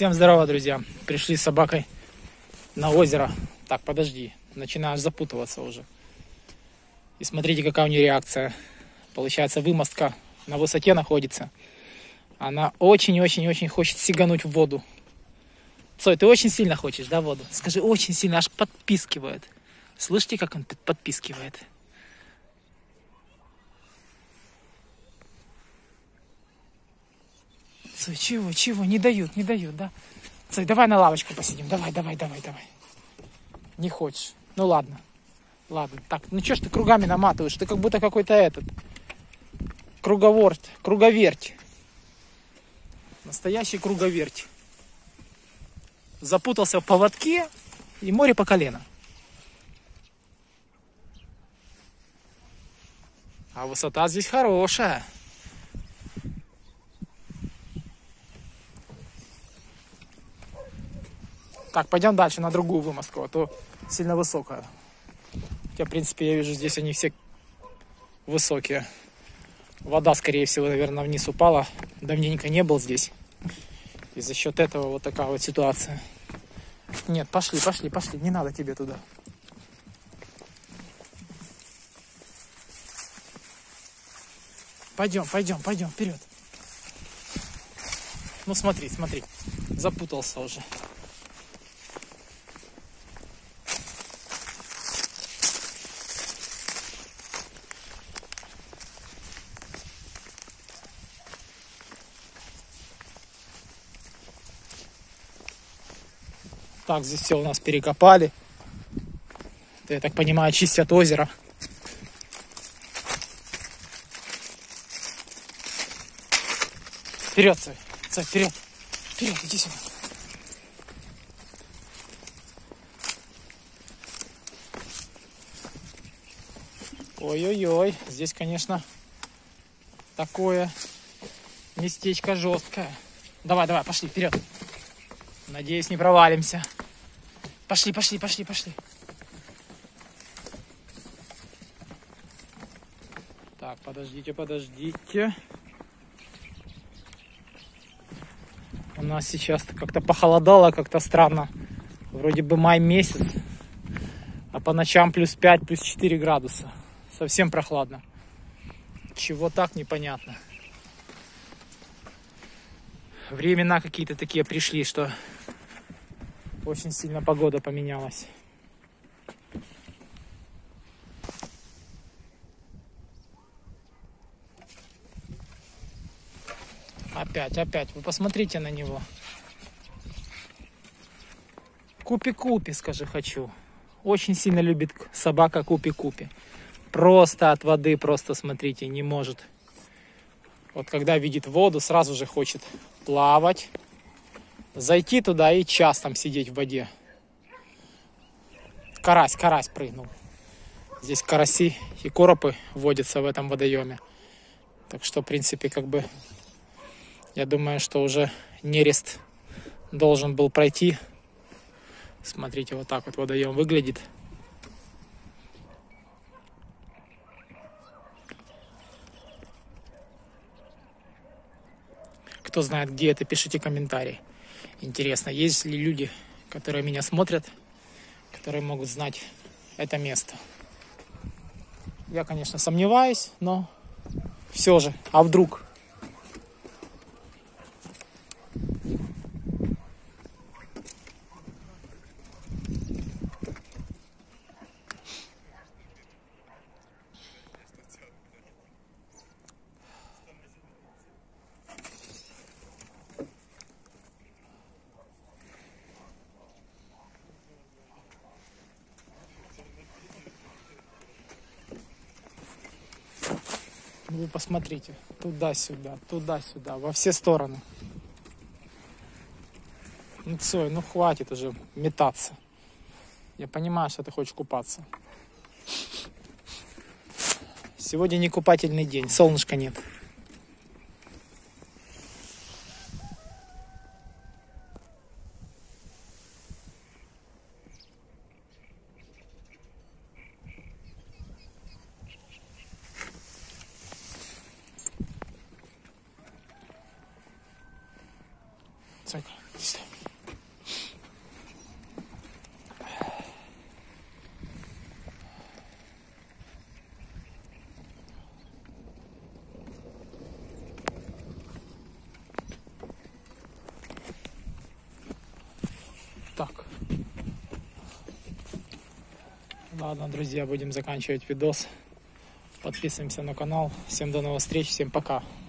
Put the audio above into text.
Всем здорово, друзья. Пришли с собакой на озеро. Так, подожди, начинаешь запутываться уже. И смотрите, какая у нее реакция. Получается, вымостка на высоте находится. Она очень-очень-очень хочет сигануть в воду. Цой, ты очень сильно хочешь, да, воду? Скажи, очень сильно, аж подпискивает. Слышите, как он подпискивает? Цой, чего? Не дают, да? Цой, давай на лавочку посидим. Давай. Не хочешь. Ну ладно. Так, ну что ж ты кругами наматываешь? Ты как будто какой-то круговерть. Настоящий круговерть. Запутался в поводке и море по колено. А высота здесь хорошая. Так, пойдем дальше на другую вымостку, а то сильно высокая. Хотя, в принципе, я вижу, здесь они все высокие. Вода, скорее всего, наверное, вниз упала. Давненько не был здесь. И за счет этого вот такая вот ситуация. Нет, пошли. Не надо тебе туда. Пойдем, вперед. Ну, смотри. Запутался уже. Так, здесь все у нас перекопали. Это, я так понимаю, чистят озеро. Вперед, Цой, вперед, иди сюда. Ой-ой-ой, здесь, конечно, такое местечко жесткое. Давай, пошли, вперед. Надеюсь, не провалимся. Пошли. Так, подождите. У нас сейчас как-то похолодало, как-то странно. Вроде бы май месяц, а по ночам плюс 5, плюс 4 градуса. Совсем прохладно. Чего так, непонятно. Времена какие-то такие пришли, что очень сильно погода поменялась. Опять. Вы посмотрите на него. Купи-купи, скажи, хочу. Очень сильно любит собака купи-купи. Просто от воды, смотрите, не может. Вот когда видит воду, сразу же хочет плавать. Зайти туда и час там сидеть в воде. Карась прыгнул. Здесь караси и коропы водятся в этом водоеме. Так что, в принципе, я думаю, что уже нерест должен был пройти. Смотрите, вот так вот водоем выглядит. Кто знает, где это, пишите комментарии. Интересно, есть ли люди, которые меня смотрят, которые могут знать это место. Я, конечно, сомневаюсь, но все же, а вдруг? Вы посмотрите, туда-сюда, во все стороны. Ну, Цой, ну хватит уже метаться. Я понимаю, что ты хочешь купаться. Сегодня не купательный день, солнышка нет. Цойка. Стой. Так. Ладно, друзья, будем заканчивать видос. Подписываемся на канал. Всем до новых встреч, всем пока.